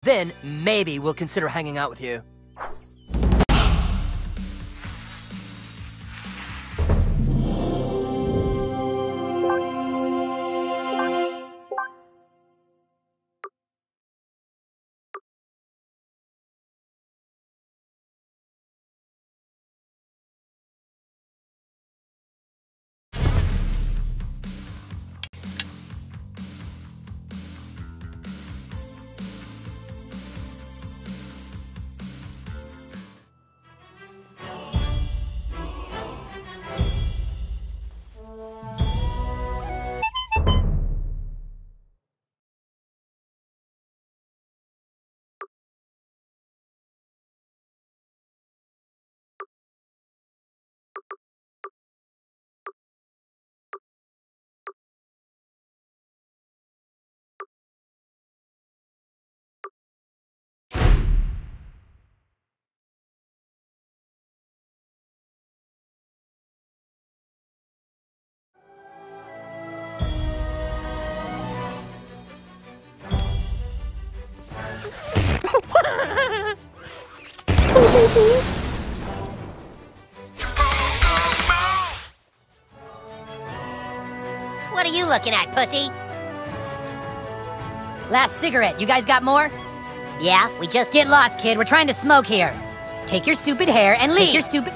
Then, maybe we'll consider hanging out with you. What are you looking at, pussy? Last cigarette. You guys got more? Yeah, we just Get lost, kid. We're trying to smoke here. Take your stupid hair and leave.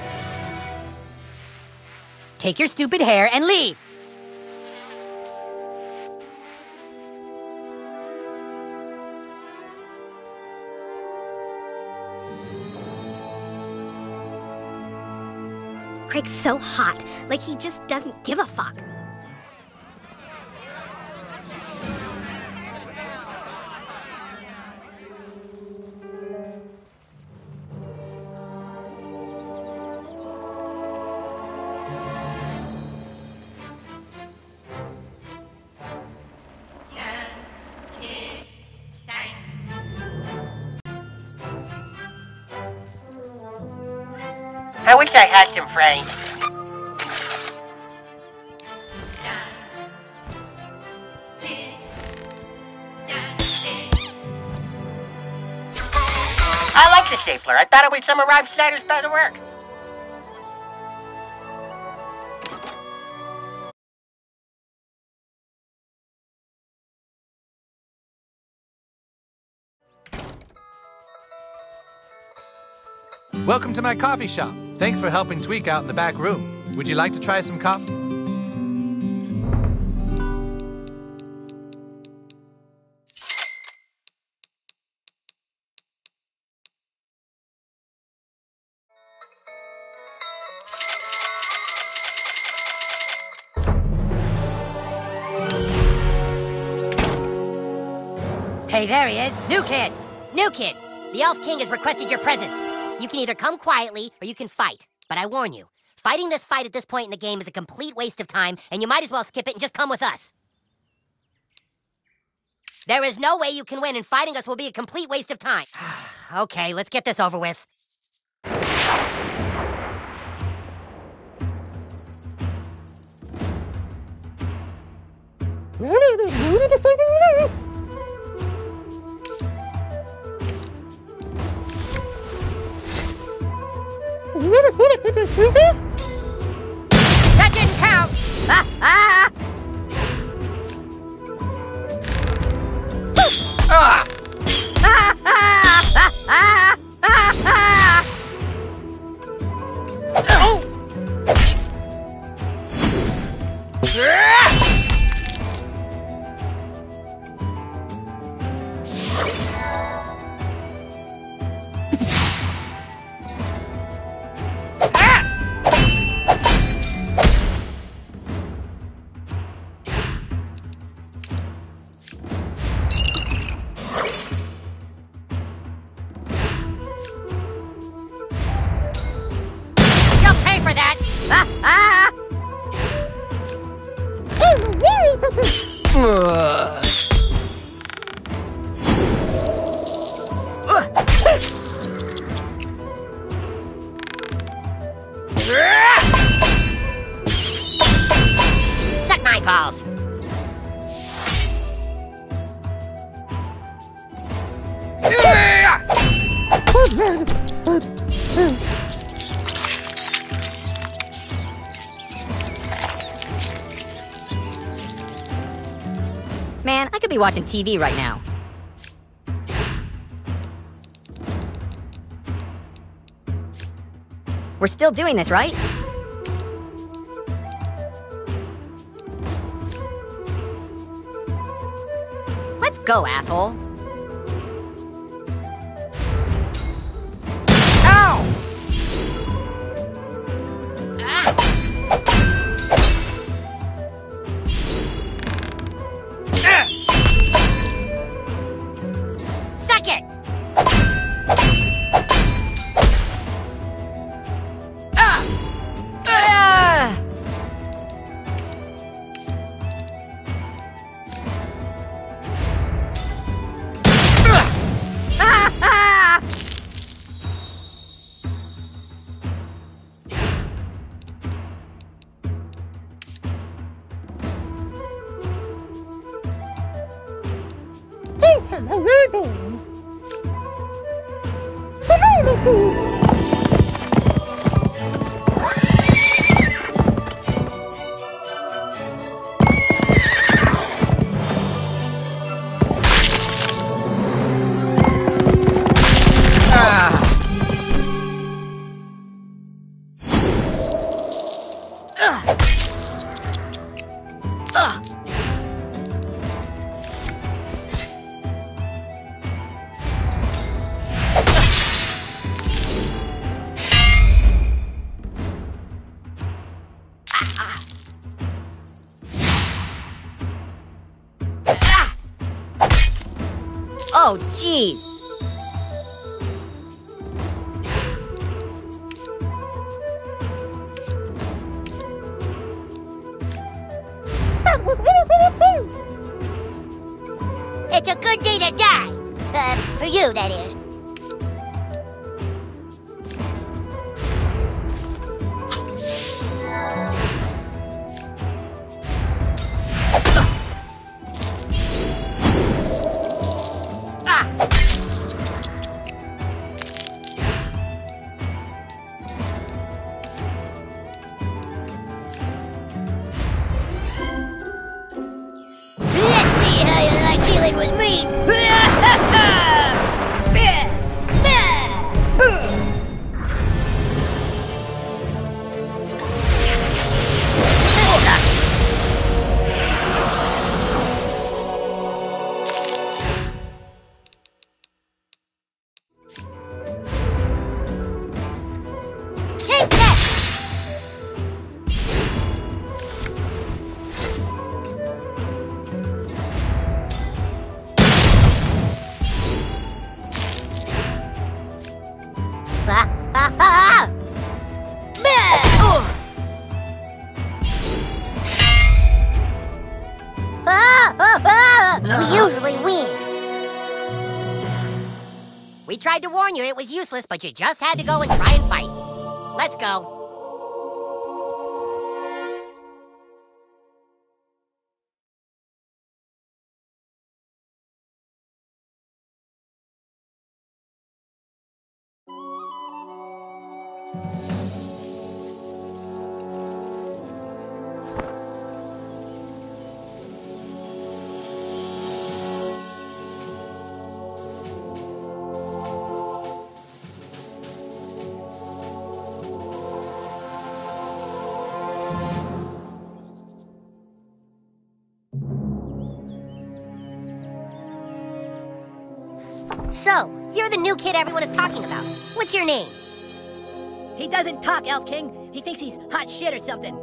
Take your stupid hair and leave. Craig's so hot, like he just doesn't give a fuck. I wish I had some friends. I like the stapler. I thought it was some of Rob Schneider's better work. Welcome to my coffee shop. Thanks for helping Tweak out in the back room. Would you like to try some coffee? Hey, there he is. New kid. New kid, the Elf King has requested your presence. You can either come quietly or you can fight. But I warn you, fighting this fight at this point in the game is a complete waste of time, and you might as well skip it and just come with us. There is no way you can win, and fighting us will be a complete waste of time. Okay, let's get this over with. That didn't count! Ah, ah. Ah! Ah, ah, ah, ah, ah, ah. Oh! Suck my balls. be watching TV right now. We're still doing this, right? Let's go, asshole. Ow! Ah! Suck it! Oh, jeez. It's a good day to die. For you, that is. Let's see how you like dealing with me. Take that! We usually win. We tried to warn you it was useless, but you just had to go and try and fight. Let's go. So, you're the new kid everyone is talking about. What's your name? He doesn't talk, Elf King. He thinks he's hot shit or something.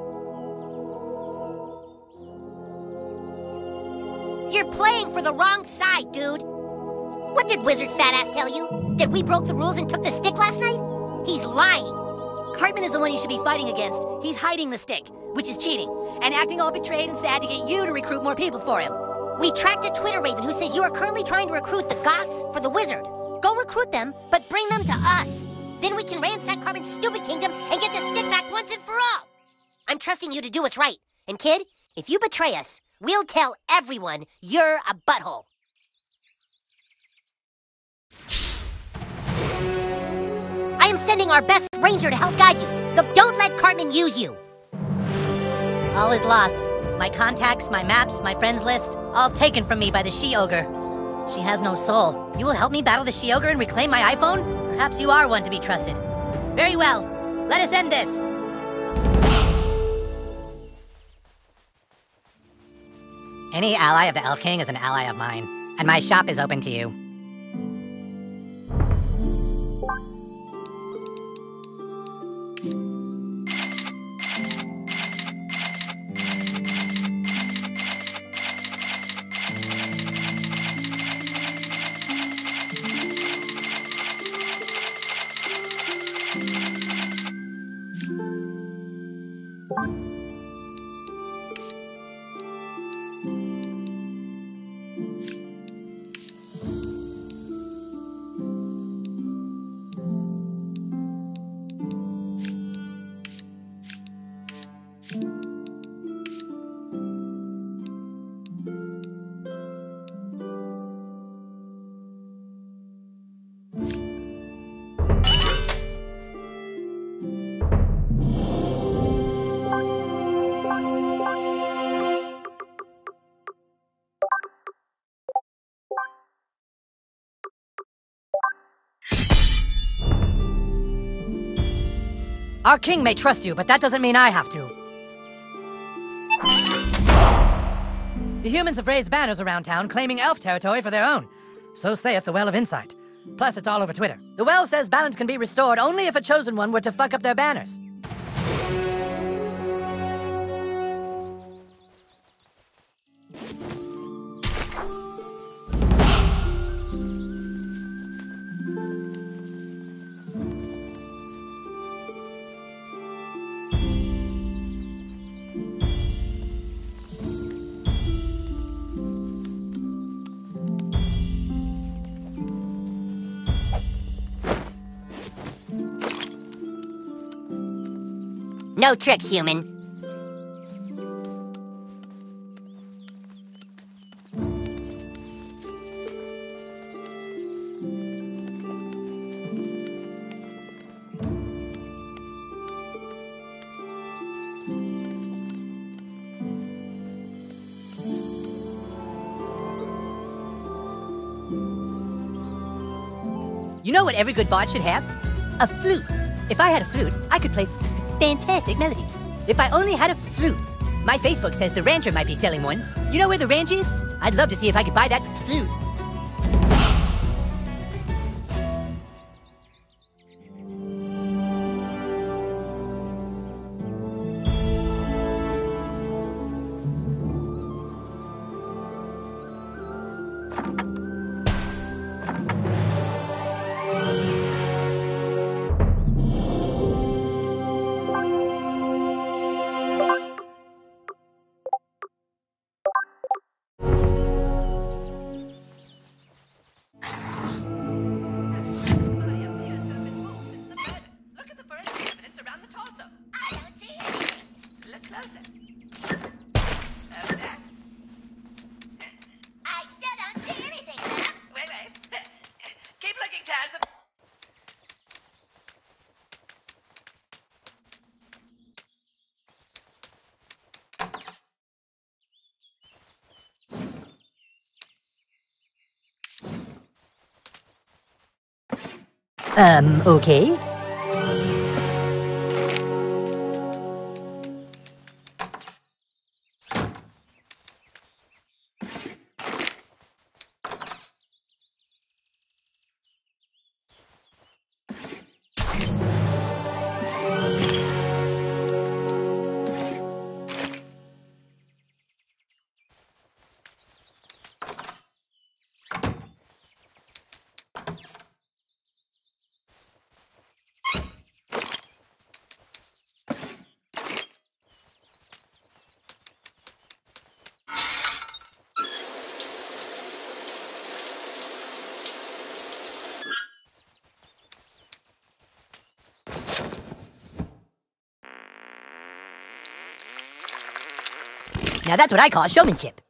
You're playing for the wrong side, dude. What did Wizard Fat Ass tell you? That we broke the rules and took the stick last night? He's lying. Cartman is the one you should be fighting against. He's hiding the stick, which is cheating, and acting all betrayed and sad to get you to recruit more people for him. We tracked a Twitter raven who says you are currently trying to recruit the Goths for the Wizard. Go recruit them, but bring them to us. Then we can ransack Cartman's stupid kingdom and get the stick back once and for all. I'm trusting you to do what's right. And kid, if you betray us, we'll tell everyone you're a butthole. I am sending our best ranger to help guide you. So don't let Cartman use you. All is lost. My contacts, my maps, my friends list, all taken from me by the she-ogre. She has no soul. You will help me battle the she-ogre and reclaim my iPhone? Perhaps you are one to be trusted. Very well. Let us end this. Any ally of the Elf King is an ally of mine, and my shop is open to you. Our king may trust you, but that doesn't mean I have to. The humans have raised banners around town claiming elf territory for their own. So saith the Well of Insight. Plus, it's all over Twitter. The Well says balance can be restored only if a chosen one were to fuck up their banners. No tricks, human. You know what every good bard should have? A flute. If I had a flute, I could play fantastic melody. If I only had a flute. My Facebook says the rancher might be selling one. You know where the ranch is? I'd love to see if I could buy that flute. Okay. Now that's what I call showmanship.